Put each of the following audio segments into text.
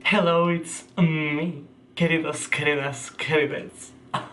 Hello, it's me, queridos, queridas, querides.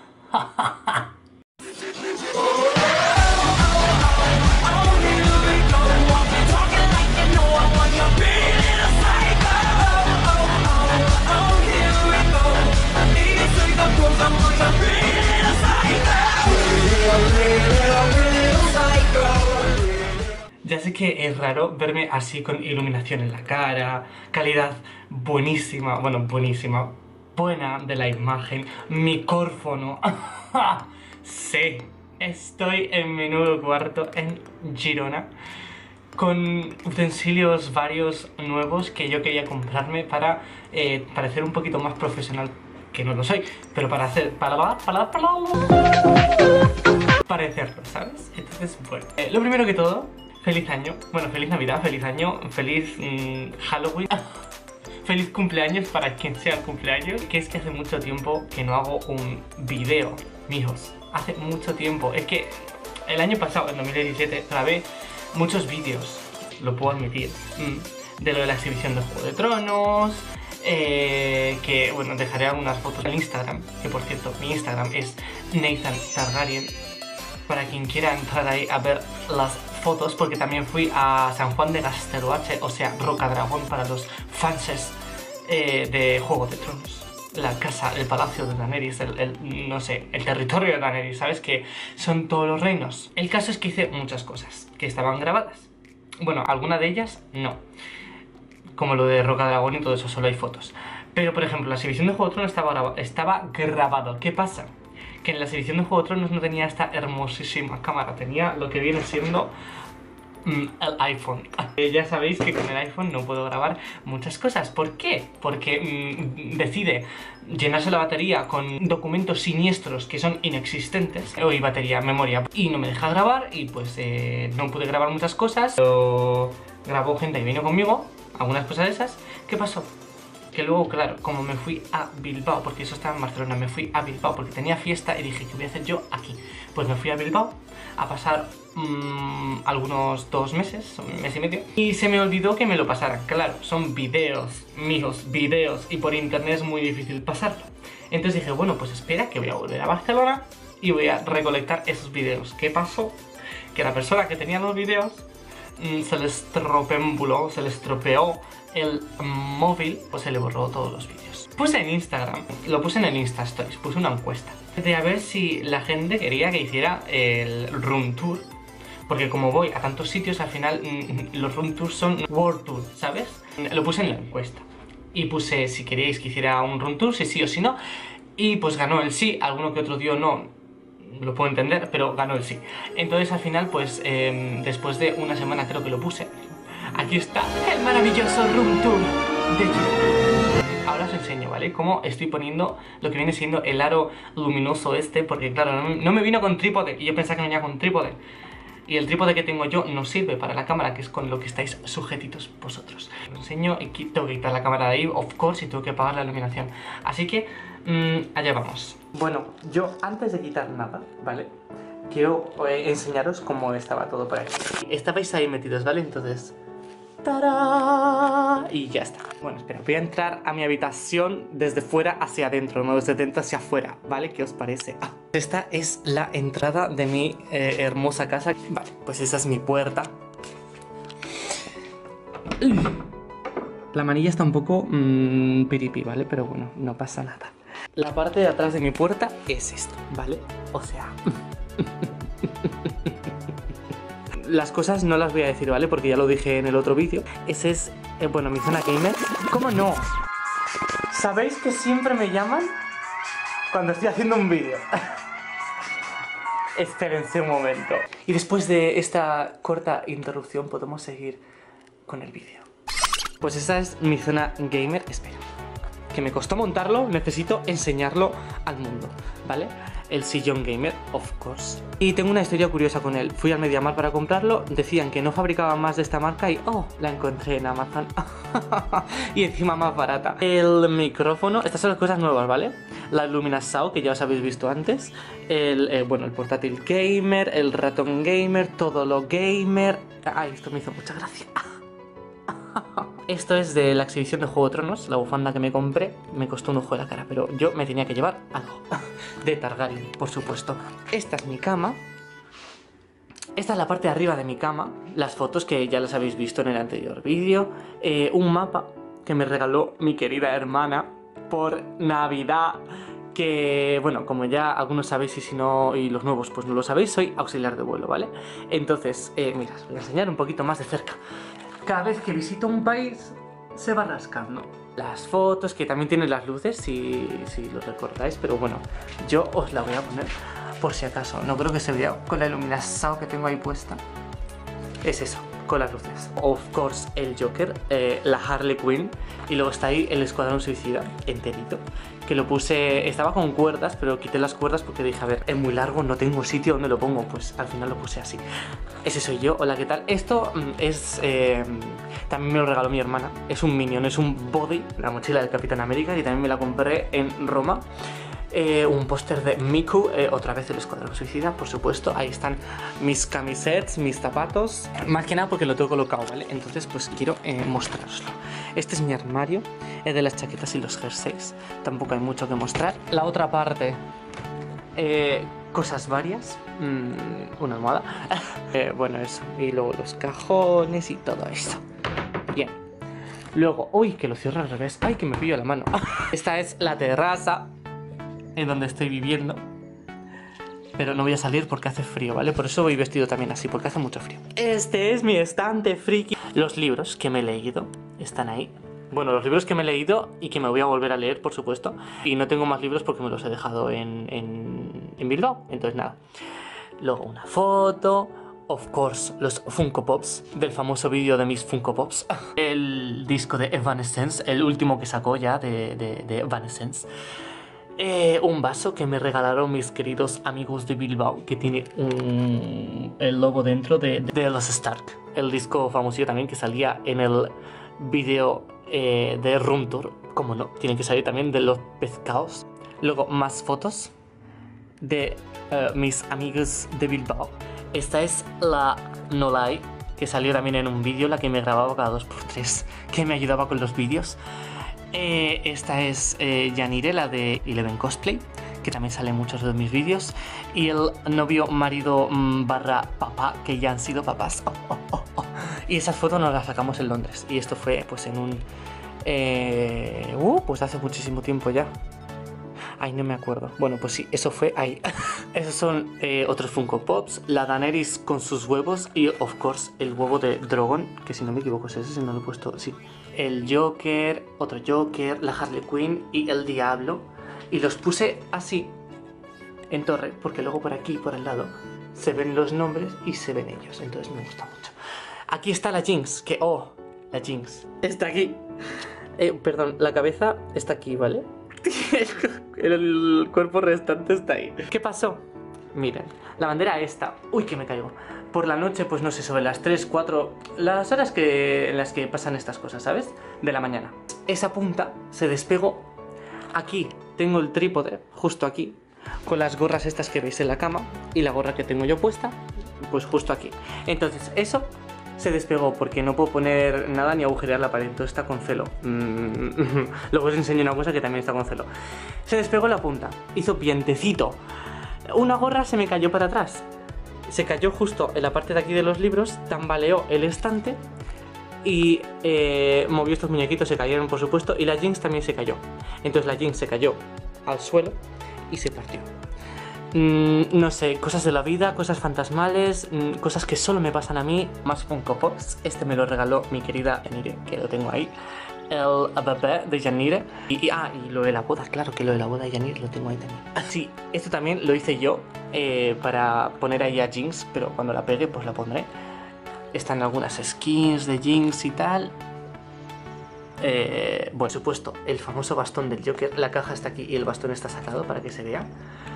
Ya sé que es raro verme así con iluminación en la cara, calidad buenísima, bueno, buenísima, buena de la imagen, micrófono. Sí, estoy en mi nuevo cuarto en Girona con utensilios varios nuevos que yo quería comprarme para parecer un poquito más profesional, que no lo soy, pero para parecerlo, ¿sabes? Entonces, bueno, lo primero que todo, feliz año, bueno, feliz Navidad, feliz año, feliz Halloween, feliz cumpleaños para quien sea el cumpleaños. Que es que hace mucho tiempo que no hago un video, mijos, hace mucho tiempo. Es que el año pasado, en 2017, grabé muchos vídeos, lo puedo admitir, de lo de la exhibición de Juego de Tronos, que bueno, dejaré algunas fotos en Instagram, que por cierto, mi Instagram es Nathan Targaryen, para quien quiera entrar ahí a ver las fotos, porque también fui a San Juan de Gasteluache, o sea, Rocadragón para los fanses de Juego de Tronos. La casa, el palacio de Daenerys, no sé, el territorio de Daenerys, ¿sabes? Que son todos los reinos. El caso es que hice muchas cosas que estaban grabadas. Bueno, alguna de ellas no, como lo de Rocadragón y todo eso, solo hay fotos. Pero, por ejemplo, la exhibición de Juego de Tronos estaba grabado. ¿Qué pasa? Que en la exhibición de Juego de Tronos no tenía esta hermosísima cámara, tenía lo que viene siendo el iPhone. Ya sabéis que con el iPhone no puedo grabar muchas cosas. ¿Por qué? Porque decide llenarse la batería con documentos siniestros que son inexistentes, y batería, memoria, y no me deja grabar, y pues no pude grabar muchas cosas. Pero grabó gente que vino conmigo, algunas cosas de esas. ¿Qué pasó? Que luego, claro, como me fui a Bilbao, porque eso estaba en Barcelona, me fui a Bilbao porque tenía fiesta y dije, ¿qué voy a hacer yo aquí? Pues me fui a Bilbao a pasar algunos 2 meses, un mes y medio, y se me olvidó que me lo pasara. Claro, son videos, mijos, videos, y por internet es muy difícil pasarlo. Entonces dije, bueno, pues espera, que voy a volver a Barcelona y voy a recolectar esos videos. ¿Qué pasó? Que la persona que tenía los videos se le estropeó el móvil, pues se le borró todos los vídeos. Puse en Instagram, lo puse en el Insta Stories, puse una encuesta de a ver si la gente quería que hiciera el room tour, porque como voy a tantos sitios, al final los room tours son world tour, ¿sabes? Lo puse en la encuesta y puse si queríais que hiciera un room tour, si sí o si no, y pues ganó el sí. Alguno que otro dio no, lo puedo entender, pero ganó el sí. Entonces al final, pues después de una semana creo que lo puse, aquí está el maravilloso room tour de Girona. Ahora os enseño, ¿vale? Cómo estoy poniendo lo que viene siendo el aro luminoso este, porque claro, no me vino con trípode, y yo pensaba que venía con trípode. Y el trípode que tengo yo no sirve para la cámara, que es con lo que estáis sujetitos vosotros. Os enseño y tengo que quitar la cámara de ahí, of course, y tengo que apagar la iluminación. Así que, allá vamos. Bueno, yo antes de quitar nada, ¿vale? Quiero enseñaros cómo estaba todo por ahí. Estabais ahí metidos, ¿vale? Entonces, ¡tarán! Y ya está. Bueno, espera, voy a entrar a mi habitación desde fuera hacia adentro, no desde dentro hacia afuera, ¿vale? ¿Qué os parece? Esta es la entrada de mi hermosa casa. Vale, pues esa es mi puerta. La manilla está un poco piripi, ¿vale? Pero bueno, no pasa nada. La parte de atrás de mi puerta es esto, ¿vale? O sea... Las cosas no las voy a decir, ¿vale? Porque ya lo dije en el otro vídeo. Ese es, bueno, mi zona gamer. ¿Cómo no? ¿Sabéis que siempre me llaman cuando estoy haciendo un vídeo? Espérense un momento. Y después de esta corta interrupción podemos seguir con el vídeo. Pues esa es mi zona gamer. Espera, que me costó montarlo, necesito enseñarlo al mundo, ¿vale? El sillón gamer, of course. Y tengo una historia curiosa con él. Fui al MediaMarkt para comprarlo, decían que no fabricaban más de esta marca y ¡oh! La encontré en Amazon. Y encima más barata. El micrófono, estas son las cosas nuevas, ¿vale? La Lumina Saw, que ya os habéis visto antes. Bueno, el portátil gamer, el ratón gamer, todo lo gamer. Ay, esto me hizo mucha gracia. Esto es de la exhibición de Juego de Tronos, la bufanda que me compré. Me costó un ojo de la cara, pero yo me tenía que llevar algo. De Targaryen, por supuesto. Esta es mi cama. Esta es la parte de arriba de mi cama. Las fotos que ya las habéis visto en el anterior vídeo. Un mapa que me regaló mi querida hermana por Navidad. Que, bueno, como ya algunos sabéis y si no, y los nuevos pues no lo sabéis, soy auxiliar de vuelo, ¿vale? Entonces, mira, os voy a enseñar un poquito más de cerca. Cada vez que visito un país, se va rascando. Las fotos, que también tienen las luces, si lo recordáis, pero bueno, yo os la voy a poner por si acaso. No creo que se vea con la iluminación que tengo ahí puesta. Es eso, con las luces. Of course, el Joker, la Harley Quinn, y luego está ahí el Escuadrón Suicida, enterito. Que lo puse, estaba con cuerdas, pero quité las cuerdas porque dije, a ver, es muy largo, no tengo sitio donde lo pongo. Pues al final lo puse así. Ese soy yo, hola, ¿qué tal? Esto es, también me lo regaló mi hermana. Es un Minion, es un body, la mochila del Capitán América, que también me la compré en Roma. Un póster de Miku, otra vez el Escuadrón Suicida, por supuesto. Ahí están mis camisetas, mis zapatos. Más que nada porque lo tengo colocado, ¿vale? Entonces pues quiero mostraroslo. Este es mi armario, es de las chaquetas y los jerseys. Tampoco hay mucho que mostrar. La otra parte, cosas varias. Una almohada. Bueno, eso. Y luego los cajones y todo esto. Bien. Luego, uy, que lo cierro al revés. Ay, que me pillo la mano. Esta es la terraza en donde estoy viviendo, pero no voy a salir porque hace frío, ¿vale? Por eso voy vestido también así, porque hace mucho frío. Este es mi estante friki. Los libros que me he leído están ahí. Bueno, los libros que me he leído y que me voy a volver a leer, por supuesto. Y no tengo más libros porque me los he dejado en Bilbao, entonces nada. Luego una foto. Of course, los Funko Pops, del famoso vídeo de mis Funko Pops. El disco de Evanescence, el último que sacó ya de Evanescence. Un vaso que me regalaron mis queridos amigos de Bilbao, que tiene el logo dentro de los Stark, el disco famoso también que salía en el vídeo de Room Tour. Como no, tiene que salir también de los pescados. Luego más fotos de mis amigos de Bilbao. Esta es la Nolai, que salió también en un vídeo, la que me grababa cada 2x3, que me ayudaba con los vídeos. Esta es Yanire, la de Eleven Cosplay, que también sale en muchos de mis vídeos. Y el novio, marido barra papá, que ya han sido papás. Y esas fotos nos las sacamos en Londres. Y esto fue pues en un... pues hace muchísimo tiempo ya. Ay, no me acuerdo. Bueno, pues sí, eso fue ahí. Esos son otros Funko Pops. La Daenerys con sus huevos. Y, of course, el huevo de Drogon, que si no me equivoco es ese, si no lo he puesto, sí. El Joker, otro Joker, la Harley Quinn y el Diablo. Y los puse así, en torre, porque luego por aquí, por el lado, se ven los nombres y se ven ellos. Entonces me gusta mucho. Aquí está la Jinx, que, la Jinx está aquí. Perdón, la cabeza está aquí, ¿vale? El cuerpo restante está ahí. ¿Qué pasó? Miren, la bandera esta. Uy, que me caigo. Por la noche, pues no sé, sobre las 3, 4... Las horas en las que pasan estas cosas, ¿sabes? De la mañana. Esa punta se despegó. Aquí tengo el trípode, justo aquí, con las gorras estas que veis en la cama. Y la gorra que tengo yo puesta, pues justo aquí. Entonces, eso se despegó porque no puedo poner nada ni agujerear la pared. Todo está con celo. Luego os enseño una cosa que también está con celo. Se despegó la punta, hizo vientecito. Una gorra se me cayó para atrás. Se cayó justo en la parte de aquí de los libros, tambaleó el estante y movió estos muñequitos, se cayeron por supuesto, y la Jinx también se cayó. Entonces la Jinx se cayó al suelo y se partió. No sé, cosas de la vida, cosas fantasmales, cosas que solo me pasan a mí. Más Funko Pops. Este me lo regaló mi querida Yanire, que lo tengo ahí. El bebé de Yanire. Y lo de la boda, claro que lo de la boda de Yanire lo tengo ahí también. Sí, esto también lo hice yo para poner ahí a Jinx, pero cuando la pegue pues la pondré. Están algunas skins de Jinx y tal. Bueno, por supuesto, el famoso bastón del Joker. La caja está aquí y el bastón está sacado para que se vea.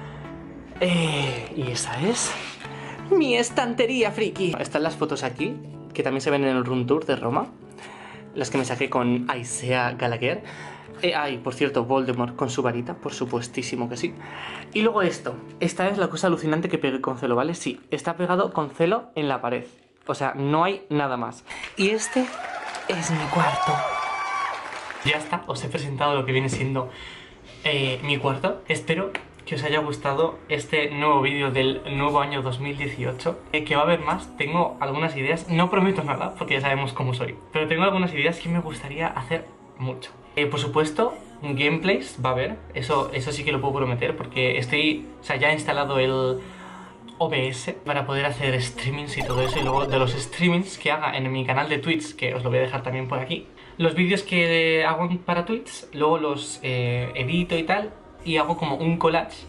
Y esa es mi estantería friki. Están las fotos aquí, que también se ven en el Room Tour de Roma. Las que me saqué con Aisea Gallagher. Por cierto, Voldemort con su varita, por supuestísimo que sí. Y luego esto. Esta es la cosa alucinante que pegué con celo, ¿vale? Sí, está pegado con celo en la pared. O sea, no hay nada más. Y este es mi cuarto. Ya está, os he presentado lo que viene siendo mi cuarto. Espero que os haya gustado este nuevo vídeo del nuevo año 2018, que va a haber más. Tengo algunas ideas, no prometo nada porque ya sabemos cómo soy, pero tengo algunas ideas que me gustaría hacer mucho. Por supuesto, gameplays va a haber, eso sí que lo puedo prometer, porque ya he instalado el OBS para poder hacer streamings y todo eso, y luego de los streamings que haga en mi canal de Twitch, que os lo voy a dejar también por aquí, los vídeos que hago para Twitch, luego los edito y tal, y hago como un collage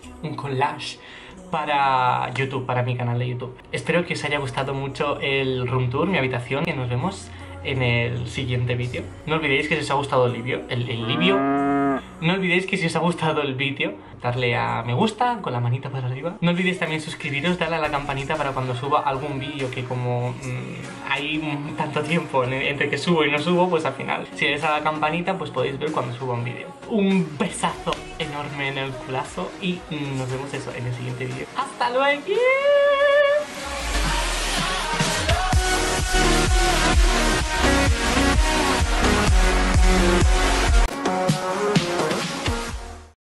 para YouTube, para mi canal de YouTube. Espero que os haya gustado mucho el room tour, mi habitación, y nos vemos en el siguiente vídeo. No olvidéis que si os ha gustado no olvidéis que si os ha gustado el vídeo, darle a me gusta con la manita para arriba. No olvidéis también suscribiros, darle a la campanita para cuando suba algún vídeo, que como hay tanto tiempo entre que subo y no subo, pues al final, si le dais a la campanita, pues podéis ver cuando suba un vídeo. Un besazo enorme en el culazo y nos vemos eso en el siguiente vídeo. ¡Hasta luego!